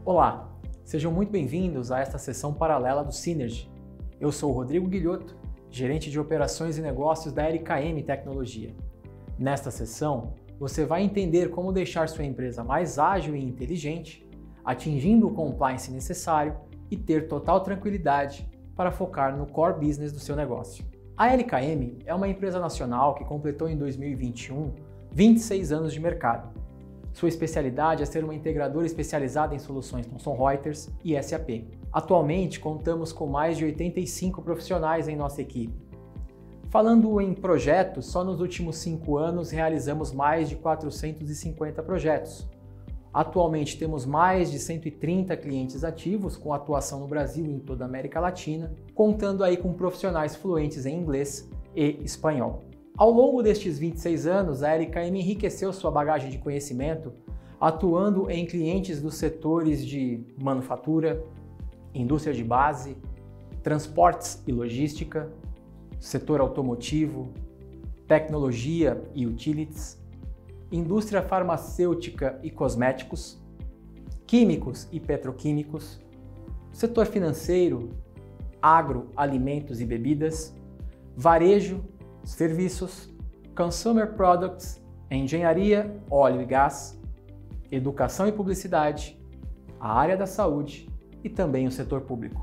Olá, sejam muito bem-vindos a esta sessão paralela do Synergy. Eu sou o Rodrigo Guilhotto, gerente de operações e negócios da LKM Tecnologia. Nesta sessão, você vai entender como deixar sua empresa mais ágil e inteligente, atingindo o compliance necessário e ter total tranquilidade para focar no core business do seu negócio. A LKM é uma empresa nacional que completou em 2021 26 anos de mercado. Sua especialidade é ser uma integradora especializada em soluções Thomson Reuters e SAP. Atualmente, contamos com mais de 85 profissionais em nossa equipe. Falando em projetos, só nos últimos 5 anos realizamos mais de 450 projetos. Atualmente temos mais de 130 clientes ativos com atuação no Brasil e em toda a América Latina, contando aí com profissionais fluentes em inglês e espanhol. Ao longo destes 26 anos, a LKM enriqueceu sua bagagem de conhecimento atuando em clientes dos setores de manufatura, indústria de base, transportes e logística, setor automotivo, tecnologia e utilities, indústria farmacêutica e cosméticos, químicos e petroquímicos, setor financeiro, agro, alimentos e bebidas, varejo, serviços, consumer products, engenharia, óleo e gás, educação e publicidade, a área da saúde e também o setor público.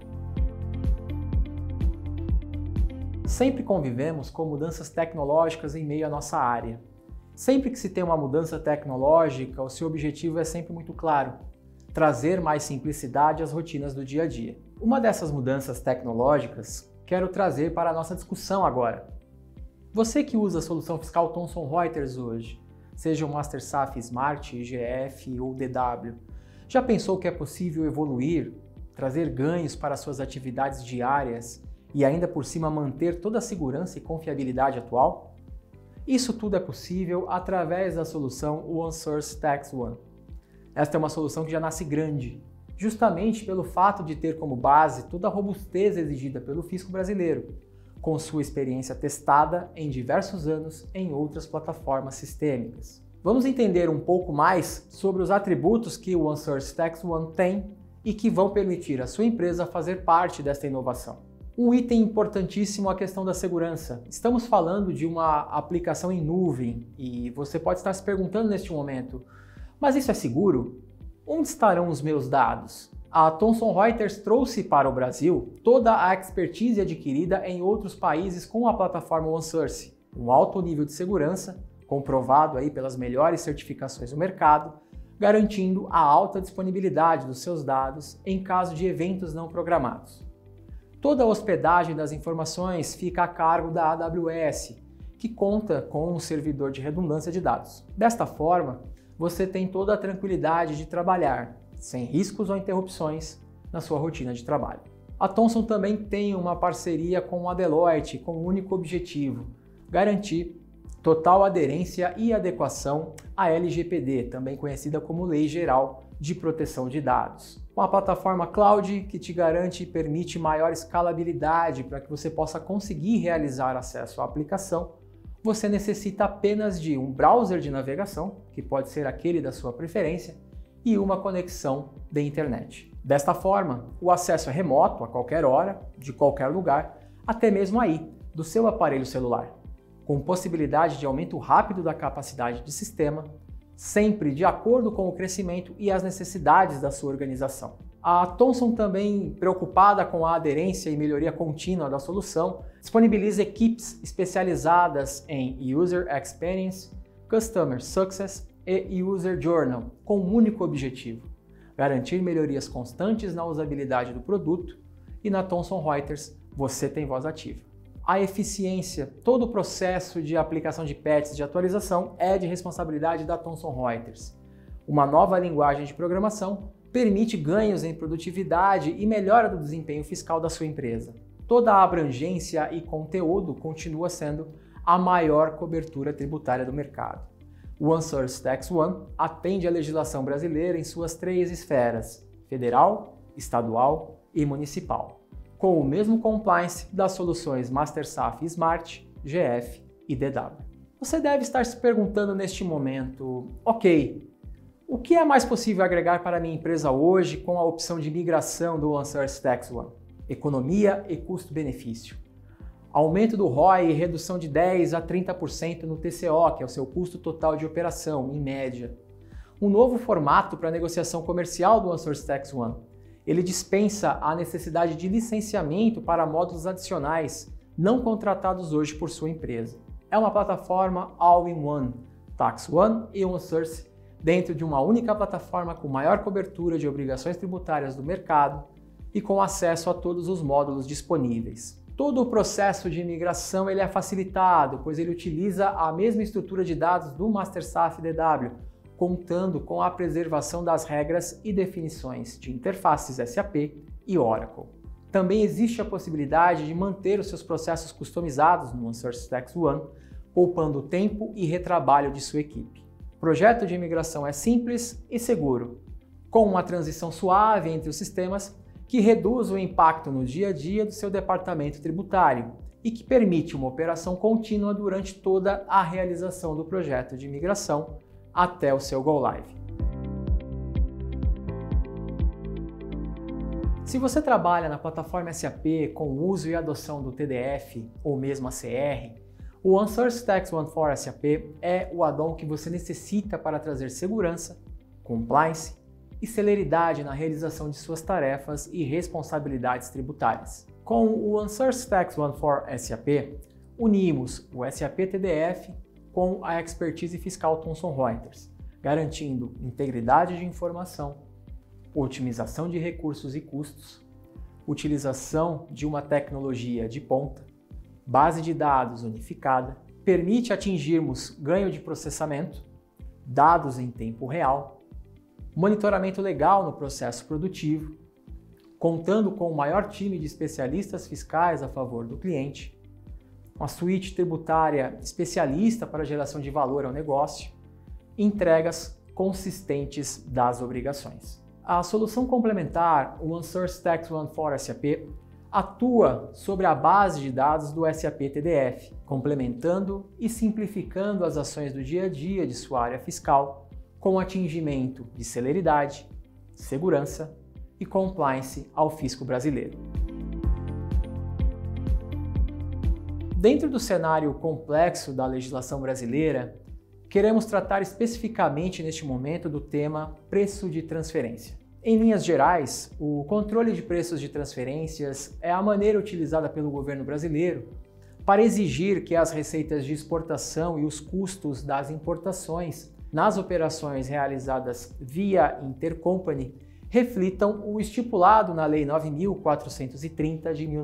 Sempre convivemos com mudanças tecnológicas em meio à nossa área. Sempre que se tem uma mudança tecnológica, o seu objetivo é sempre muito claro: trazer mais simplicidade às rotinas do dia a dia. Uma dessas mudanças tecnológicas quero trazer para a nossa discussão agora. Você que usa a solução fiscal Thomson Reuters hoje, seja o Master SAF Smart, IGF ou DW, já pensou que é possível evoluir, trazer ganhos para suas atividades diárias e ainda por cima manter toda a segurança e confiabilidade atual? Isso tudo é possível através da solução OneSource Tax One. Esta é uma solução que já nasce grande, justamente pelo fato de ter como base toda a robustez exigida pelo fisco brasileiro, com sua experiência testada em diversos anos em outras plataformas sistêmicas. Vamos entender um pouco mais sobre os atributos que o OneSource Tax One tem e que vão permitir à sua empresa fazer parte desta inovação. Um item importantíssimo é a questão da segurança. Estamos falando de uma aplicação em nuvem e você pode estar se perguntando neste momento: mas isso é seguro? Onde estarão os meus dados? A Thomson Reuters trouxe para o Brasil toda a expertise adquirida em outros países com a plataforma OneSource, um alto nível de segurança, comprovado aí pelas melhores certificações do mercado, garantindo a alta disponibilidade dos seus dados em caso de eventos não programados. Toda a hospedagem das informações fica a cargo da AWS, que conta com um servidor de redundância de dados. Desta forma, você tem toda a tranquilidade de trabalhar sem riscos ou interrupções na sua rotina de trabalho. A Thomson também tem uma parceria com a Deloitte com um único objetivo: garantir total aderência e adequação à LGPD, também conhecida como Lei Geral de Proteção de Dados. Uma plataforma cloud que te garante e permite maior escalabilidade para que você possa conseguir realizar acesso à aplicação. Você necessita apenas de um browser de navegação, que pode ser aquele da sua preferência, e uma conexão de internet. Desta forma, o acesso é remoto a qualquer hora, de qualquer lugar, até mesmo aí, do seu aparelho celular, com possibilidade de aumento rápido da capacidade de sistema, sempre de acordo com o crescimento e as necessidades da sua organização. A Thomson, também preocupada com a aderência e melhoria contínua da solução, disponibiliza equipes especializadas em User Experience, Customer Success e User Journal, com um único objetivo: garantir melhorias constantes na usabilidade do produto, e na Thomson Reuters você tem voz ativa. A eficiência, todo o processo de aplicação de patches de atualização é de responsabilidade da Thomson Reuters. Uma nova linguagem de programação permite ganhos em produtividade e melhora do desempenho fiscal da sua empresa. Toda a abrangência e conteúdo continua sendo a maior cobertura tributária do mercado. O OneSource Tax One atende à legislação brasileira em suas 3 esferas: federal, estadual e municipal, com o mesmo compliance das soluções Master SAF Smart, GF e DW. Você deve estar se perguntando neste momento: ok, O que é mais possível agregar para a minha empresa hoje com a opção de migração do OneSource Tax One? Economia e custo-benefício. Aumento do ROI e redução de 10% a 30% no TCO, que é o seu custo total de operação, em média. Um novo formato para a negociação comercial do OneSource Tax One. Ele dispensa a necessidade de licenciamento para módulos adicionais não contratados hoje por sua empresa. É uma plataforma all-in-one, Tax One e OneSource, dentro de uma única plataforma com maior cobertura de obrigações tributárias do mercado e com acesso a todos os módulos disponíveis. Todo o processo de migração ele é facilitado, pois ele utiliza a mesma estrutura de dados do MasterSAF DW, contando com a preservação das regras e definições de interfaces SAP e Oracle. Também existe a possibilidade de manter os seus processos customizados no OneSource Tax One, poupando tempo e retrabalho de sua equipe. O projeto de migração é simples e seguro, com uma transição suave entre os sistemas que reduz o impacto no dia a dia do seu departamento tributário e que permite uma operação contínua durante toda a realização do projeto de migração até o seu Go Live. Se você trabalha na plataforma SAP com o uso e adoção do TDF ou mesmo ACR, o OneSource Tax One for SAP é o add-on que você necessita para trazer segurança, compliance e celeridade na realização de suas tarefas e responsabilidades tributárias. Com o OneSource Tax One for SAP, unimos o SAP TDF com a expertise fiscal Thomson Reuters, garantindo integridade de informação, otimização de recursos e custos, utilização de uma tecnologia de ponta, base de dados unificada, permite atingirmos ganho de processamento, dados em tempo real, monitoramento legal no processo produtivo, contando com o maior time de especialistas fiscais a favor do cliente, uma suíte tributária especialista para geração de valor ao negócio e entregas consistentes das obrigações. A solução complementar, o OneSource Tax One for SAP, atua sobre a base de dados do SAP TDF, complementando e simplificando as ações do dia a dia de sua área fiscal, com atingimento de celeridade, segurança e compliance ao fisco brasileiro. Dentro do cenário complexo da legislação brasileira, queremos tratar especificamente neste momento do tema preço de transferência. Em linhas gerais, o controle de preços de transferências é a maneira utilizada pelo governo brasileiro para exigir que as receitas de exportação e os custos das importações nas operações realizadas via intercompany reflitam o estipulado na Lei 9.430 de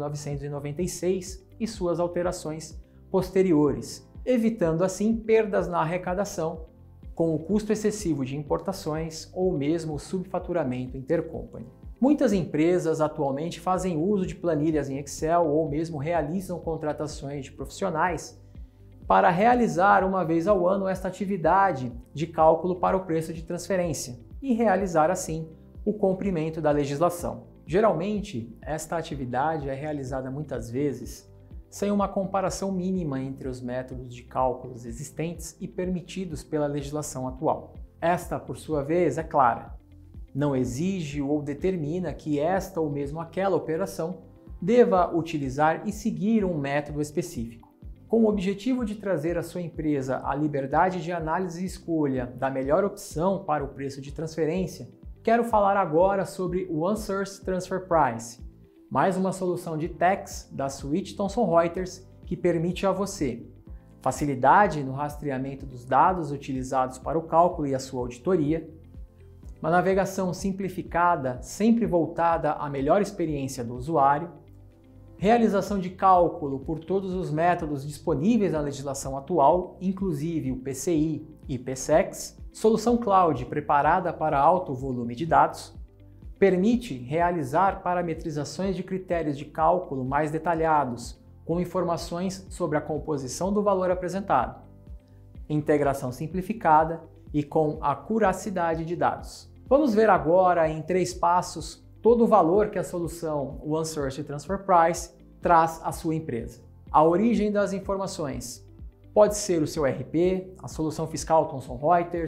1996 e suas alterações posteriores, evitando assim perdas na arrecadação com o custo excessivo de importações ou mesmo o subfaturamento intercompany. Muitas empresas atualmente fazem uso de planilhas em Excel ou mesmo realizam contratações de profissionais para realizar uma vez ao ano esta atividade de cálculo para o preço de transferência e realizar assim o cumprimento da legislação. Geralmente, esta atividade é realizada muitas vezes sem uma comparação mínima entre os métodos de cálculos existentes e permitidos pela legislação atual. Esta, por sua vez, é clara. Não exige ou determina que esta ou mesmo aquela operação deva utilizar e seguir um método específico. Com o objetivo de trazer à sua empresa a liberdade de análise e escolha da melhor opção para o preço de transferência, quero falar agora sobre o OneSource Transfer Price, mais uma solução de tax da suíte Thomson Reuters que permite a você facilidade no rastreamento dos dados utilizados para o cálculo e a sua auditoria, uma navegação simplificada, sempre voltada à melhor experiência do usuário, realização de cálculo por todos os métodos disponíveis na legislação atual, inclusive o PCI e PSEX, solução cloud preparada para alto volume de dados, permite realizar parametrizações de critérios de cálculo mais detalhados, com informações sobre a composição do valor apresentado, integração simplificada e com acuracidade de dados. Vamos ver agora em 3 passos todo o valor que a solução OneSource Transfer Price traz à sua empresa. A origem das informações pode ser o seu RP, a solução fiscal Thomson Reuters,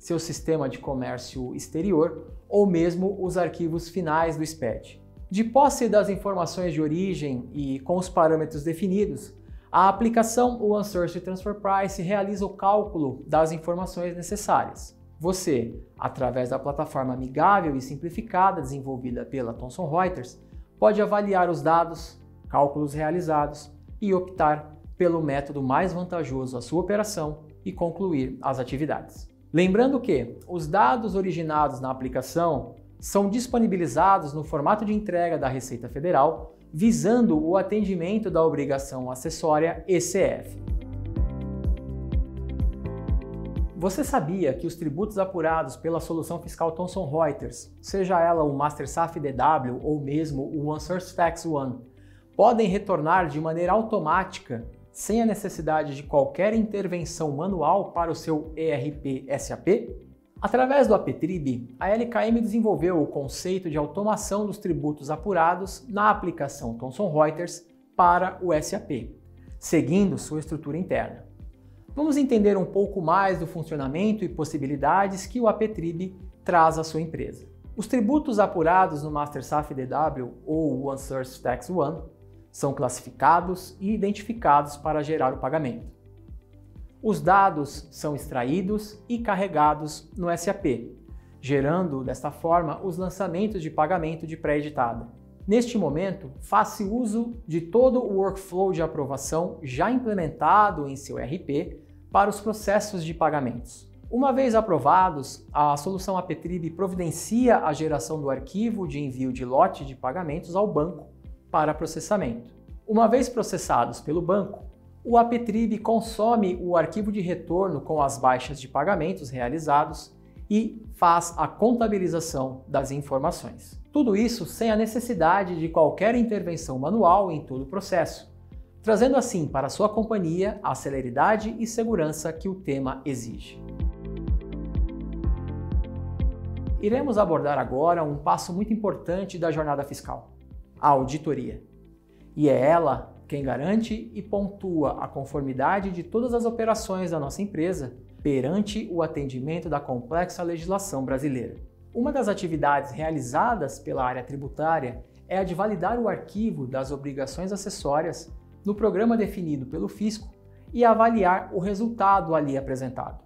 seu sistema de comércio exterior ou mesmo os arquivos finais do SPED. De posse das informações de origem e com os parâmetros definidos, a aplicação OneSource Transfer Price realiza o cálculo das informações necessárias. Você, através da plataforma amigável e simplificada desenvolvida pela Thomson Reuters, pode avaliar os dados, cálculos realizados e optar pelo método mais vantajoso à sua operação e concluir as atividades. Lembrando que os dados originados na aplicação são disponibilizados no formato de entrega da Receita Federal, visando o atendimento da obrigação acessória ECF. Você sabia que os tributos apurados pela solução fiscal Thomson Reuters, seja ela o MasterSAF DW ou mesmo o OneSource Tax One, podem retornar de maneira automática, sem a necessidade de qualquer intervenção manual para o seu ERP SAP? Através do APTRIB, a LKM desenvolveu o conceito de automação dos tributos apurados na aplicação Thomson Reuters para o SAP, seguindo sua estrutura interna. Vamos entender um pouco mais do funcionamento e possibilidades que o APTRIB traz à sua empresa. Os tributos apurados no MasterSAF DW ou OneSource Tax One são classificados e identificados para gerar o pagamento. Os dados são extraídos e carregados no SAP, gerando desta forma os lançamentos de pagamento de pré-editada. Neste momento, faça uso de todo o workflow de aprovação já implementado em seu ERP para os processos de pagamentos. Uma vez aprovados, a solução APTRIB providencia a geração do arquivo de envio de lote de pagamentos ao banco para processamento. Uma vez processados pelo banco, o APTRIB consome o arquivo de retorno com as baixas de pagamentos realizados e faz a contabilização das informações. Tudo isso sem a necessidade de qualquer intervenção manual em todo o processo, trazendo assim para a sua companhia a celeridade e segurança que o tema exige. Iremos abordar agora um passo muito importante da jornada fiscal, a auditoria. E é ela quem garante e pontua a conformidade de todas as operações da nossa empresa perante o atendimento da complexa legislação brasileira. Uma das atividades realizadas pela área tributária é a de validar o arquivo das obrigações acessórias no programa definido pelo fisco e avaliar o resultado ali apresentado.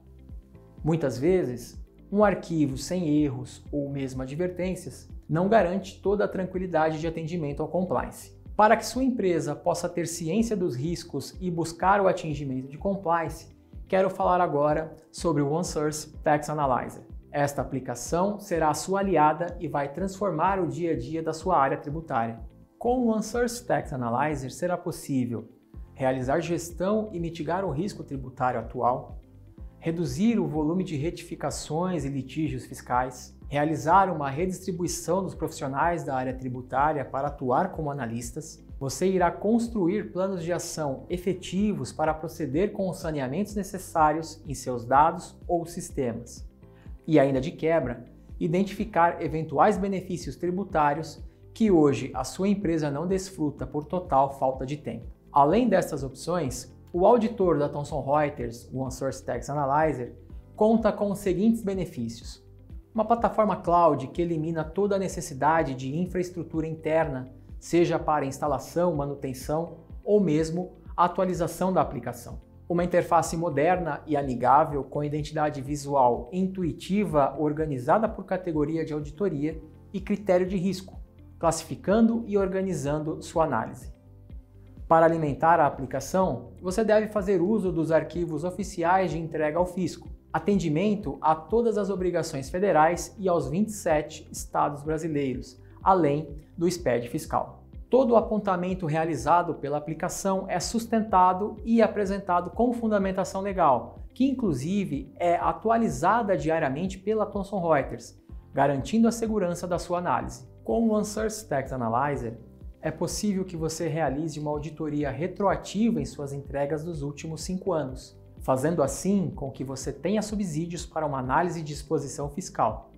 Muitas vezes, um arquivo sem erros ou mesmo advertências não garante toda a tranquilidade de atendimento ao compliance. Para que sua empresa possa ter ciência dos riscos e buscar o atingimento de compliance, quero falar agora sobre o OneSource Tax Analyzer. Esta aplicação será a sua aliada e vai transformar o dia a dia da sua área tributária. Com o OneSource Tax Analyzer será possível realizar gestão e mitigar o risco tributário atual, reduzir o volume de retificações e litígios fiscais, realizar uma redistribuição dos profissionais da área tributária para atuar como analistas. Você irá construir planos de ação efetivos para proceder com os saneamentos necessários em seus dados ou sistemas. E ainda de quebra, identificar eventuais benefícios tributários que hoje a sua empresa não desfruta por total falta de tempo. Além destas opções, o auditor da Thomson Reuters, o OneSource Tax Analyzer, conta com os seguintes benefícios: uma plataforma cloud que elimina toda a necessidade de infraestrutura interna, seja para instalação, manutenção ou mesmo atualização da aplicação. Uma interface moderna e amigável com identidade visual intuitiva organizada por categoria de auditoria e critério de risco, classificando e organizando sua análise. Para alimentar a aplicação, você deve fazer uso dos arquivos oficiais de entrega ao fisco, atendimento a todas as obrigações federais e aos 27 estados brasileiros, além do SPED fiscal. Todo o apontamento realizado pela aplicação é sustentado e apresentado com fundamentação legal, que inclusive é atualizada diariamente pela Thomson Reuters, garantindo a segurança da sua análise. Com o OneSource Tax Analyzer, é possível que você realize uma auditoria retroativa em suas entregas dos últimos 5 anos, fazendo assim com que você tenha subsídios para uma análise de exposição fiscal.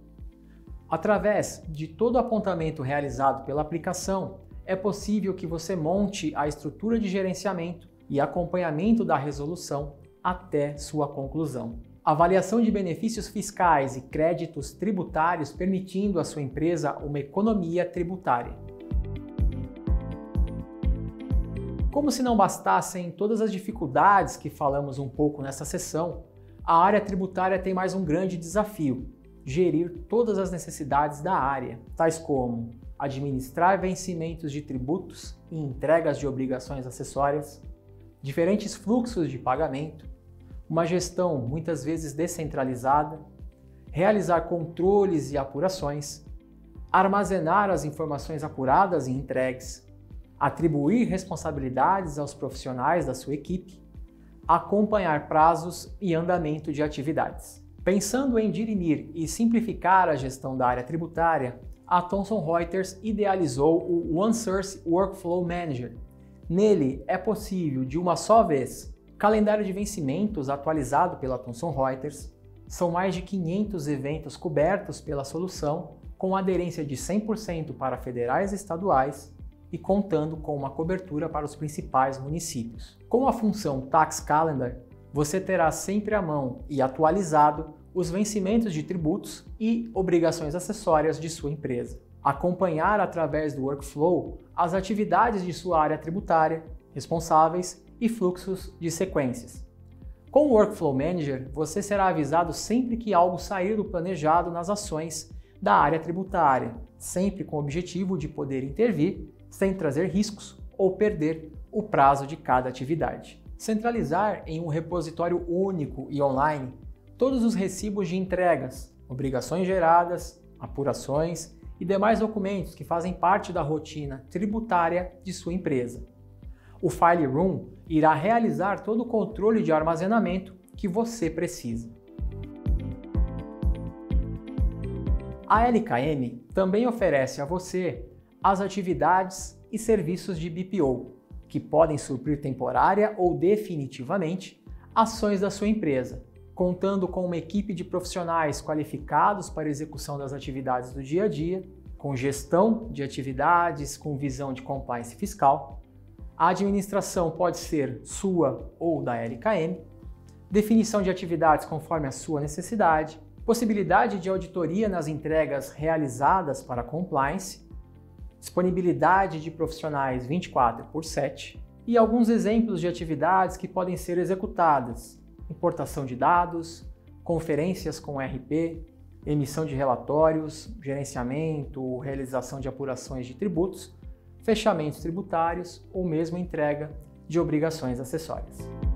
Através de todo o apontamento realizado pela aplicação, é possível que você monte a estrutura de gerenciamento e acompanhamento da resolução até sua conclusão. avaliação de benefícios fiscais e créditos tributários permitindo à sua empresa uma economia tributária. Como se não bastassem todas as dificuldades que falamos um pouco nessa sessão, a área tributária tem mais um grande desafio: gerir todas as necessidades da área, tais como administrar vencimentos de tributos e entregas de obrigações acessórias, diferentes fluxos de pagamento, uma gestão muitas vezes descentralizada, realizar controles e apurações, armazenar as informações apuradas e entregues, atribuir responsabilidades aos profissionais da sua equipe, acompanhar prazos e andamento de atividades. Pensando em dirimir e simplificar a gestão da área tributária, a Thomson Reuters idealizou o OneSource Workflow Manager. Nele é possível, de uma só vez, calendário de vencimentos atualizado pela Thomson Reuters, são mais de 500 eventos cobertos pela solução, com aderência de 100% para federais e estaduais e contando com uma cobertura para os principais municípios. Com a função Tax Calendar, você terá sempre à mão e atualizado os vencimentos de tributos e obrigações acessórias de sua empresa. Acompanhar através do workflow as atividades de sua área tributária, responsáveis e fluxos de sequências. Com o Workflow Manager, você será avisado sempre que algo sair do planejado nas ações da área tributária, sempre com o objetivo de poder intervir sem trazer riscos ou perder o prazo de cada atividade. Centralizar em um repositório único e online todos os recibos de entregas, obrigações geradas, apurações e demais documentos que fazem parte da rotina tributária de sua empresa. O File Room irá realizar todo o controle de armazenamento que você precisa. A LKM também oferece a você as atividades e serviços de BPO, que podem suprir temporária ou definitivamente ações da sua empresa, contando com uma equipe de profissionais qualificados para a execução das atividades do dia a dia, com gestão de atividades com visão de compliance fiscal. A administração pode ser sua ou da LKM, definição de atividades conforme a sua necessidade, possibilidade de auditoria nas entregas realizadas para compliance, disponibilidade de profissionais 24/7 e alguns exemplos de atividades que podem ser executadas: importação de dados, conferências com RP, emissão de relatórios, gerenciamento, realização de apurações de tributos, fechamentos tributários ou mesmo entrega de obrigações acessórias.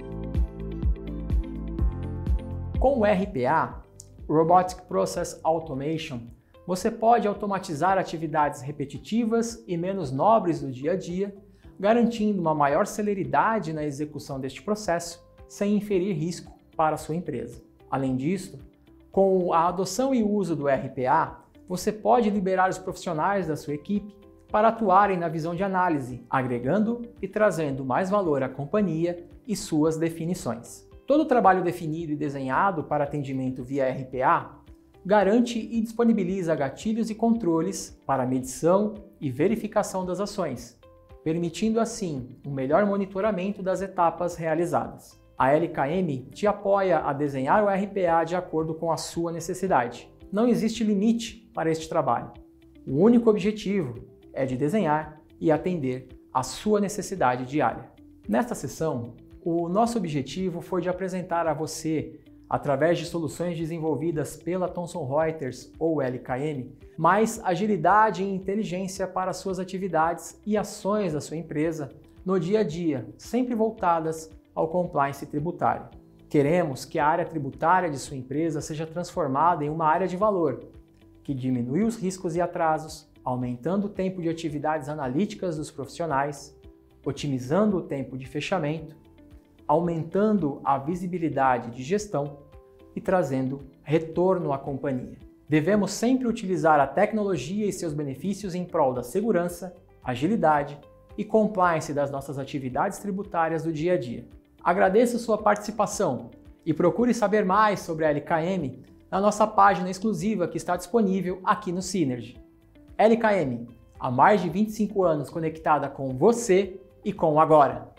Com o RPA, Robotic Process Automation, você pode automatizar atividades repetitivas e menos nobres do dia a dia, garantindo uma maior celeridade na execução deste processo, sem inferir risco para a sua empresa. Além disso, com a adoção e uso do RPA, você pode liberar os profissionais da sua equipe para atuarem na visão de análise, agregando e trazendo mais valor à companhia e suas definições. Todo o trabalho definido e desenhado para atendimento via RPA garante e disponibiliza gatilhos e controles para medição e verificação das ações, permitindo assim um melhor monitoramento das etapas realizadas. A LKM te apoia a desenhar o RPA de acordo com a sua necessidade. Não existe limite para este trabalho. O único objetivo é de desenhar e atender à sua necessidade diária. Nesta sessão, o nosso objetivo foi de apresentar a você, através de soluções desenvolvidas pela Thomson Reuters ou LKM, mais agilidade e inteligência para suas atividades e ações da sua empresa no dia a dia, sempre voltadas ao compliance tributário. Queremos que a área tributária de sua empresa seja transformada em uma área de valor, que diminui os riscos e atrasos, aumentando o tempo de atividades analíticas dos profissionais, otimizando o tempo de fechamento, aumentando a visibilidade de gestão e trazendo retorno à companhia. Devemos sempre utilizar a tecnologia e seus benefícios em prol da segurança, agilidade e compliance das nossas atividades tributárias do dia a dia. Agradeço sua participação e procure saber mais sobre a LKM na nossa página exclusiva que está disponível aqui no Synergy. LKM, há mais de 25 anos conectada com você e com o agora.